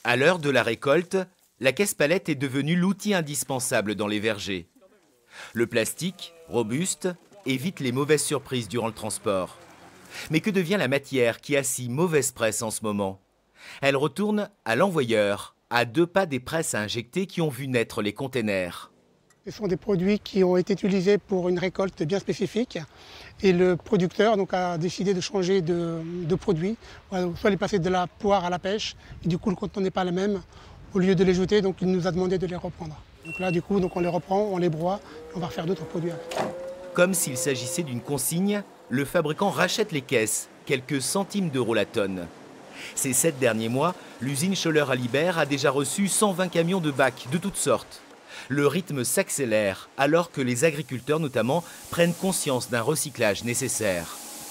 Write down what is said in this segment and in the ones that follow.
À l'heure de la récolte, la caisse palette est devenue l'outil indispensable dans les vergers. Le plastique, robuste, évite les mauvaises surprises durant le transport. Mais que devient la matière qui a si mauvaise presse en ce moment? Elle retourne à l'envoyeur, à 2 pas des presses à injecter qui ont vu naître les containers. Ce sont des produits qui ont été utilisés pour une récolte bien spécifique et le producteur donc, a décidé de changer de produit. Voilà, soit il est passé de la poire à la pêche et du coup le contenu n'est pas le même. Au lieu de les jeter, donc, il nous a demandé de les reprendre. Donc là du coup donc, on les reprend, on les broie et on va refaire d'autres produits avec. Comme s'il s'agissait d'une consigne, le fabricant rachète les caisses, quelques centimes d'euros la tonne. Ces 7 derniers mois, l'usine Schoeller-Alibert a déjà reçu 120 camions de bacs de toutes sortes. Le rythme s'accélère alors que les agriculteurs notamment prennent conscience d'un recyclage nécessaire.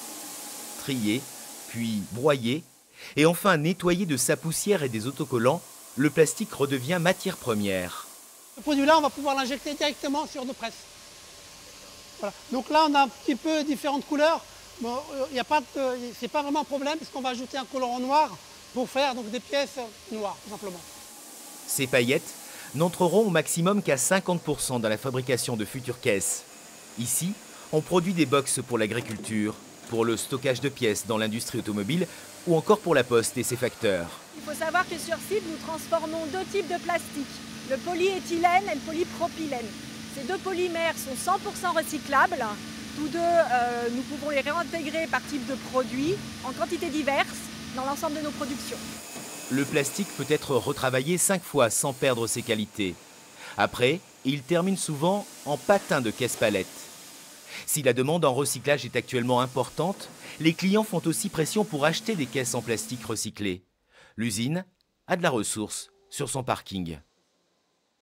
Trié, puis broyé, et enfin nettoyé de sa poussière et des autocollants, le plastique redevient matière première. Ce produit-là, on va pouvoir l'injecter directement sur nos presses. Voilà. Donc là, on a un petit peu différentes couleurs. Bon, c'est pas vraiment un problème parce qu'on va ajouter un colorant noir pour faire donc, des pièces noires, tout simplement. Ces paillettes n'entreront au maximum qu'à 50% dans la fabrication de futures caisses. Ici, on produit des box pour l'agriculture, pour le stockage de pièces dans l'industrie automobile ou encore pour la poste et ses facteurs. Il faut savoir que sur site, nous transformons 2 types de plastique, le polyéthylène et le polypropylène. Ces 2 polymères sont 100% recyclables. Tous 2, nous pouvons les réintégrer par type de produit en quantités diverses dans l'ensemble de nos productions. Le plastique peut être retravaillé 5 fois sans perdre ses qualités. Après, il termine souvent en patin de caisse palette. Si la demande en recyclage est actuellement importante, les clients font aussi pression pour acheter des caisses en plastique recyclées. L'usine a de la ressource sur son parking.